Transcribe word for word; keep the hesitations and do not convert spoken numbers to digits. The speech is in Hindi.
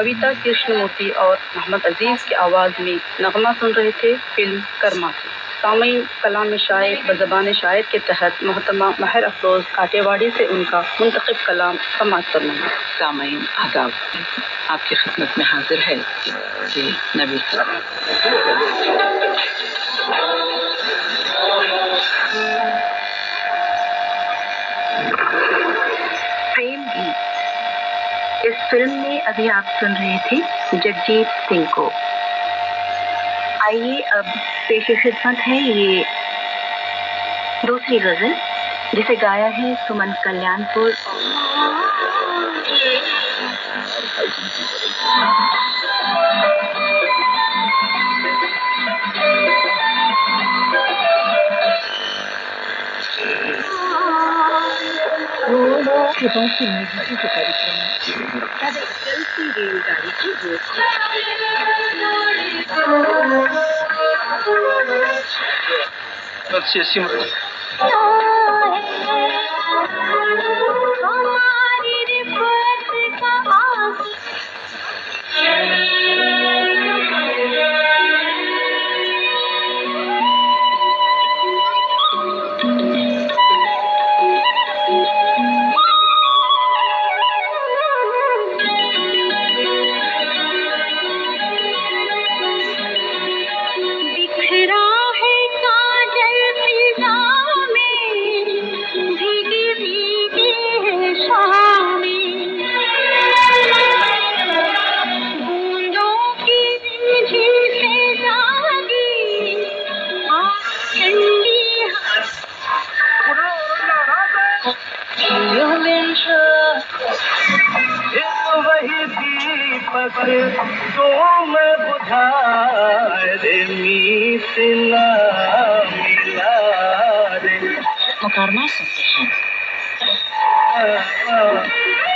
कविता कृष्णमूर्ति और मोहम्मद अजीज़ की आवाज़ में नगमा सुन रहे थे फिल्म कर्मा से। सामईन, कलाम शायर बज़बान शायर के तहत मोहतरमा महर अफरोज़ काटेवाड़ी से उनका मुंतखब कलाम समाअत फरमाइए। सामईन आदाब, आपकी खिदमत में हाजिर है ये नबी प्रेम गीत। इस फिल्म में अभी आप सुन रहे थे जगजीत सिंह को। आइए अब पेश खिदमत है ये दूसरी गजल, जिसे गाया है सुमन कल्याणपुर। चलती रेलगाड़ी की वही दीपक तो मैं बुझाए रे मीत ना मिला रे। मुकरमा सुनते हैं।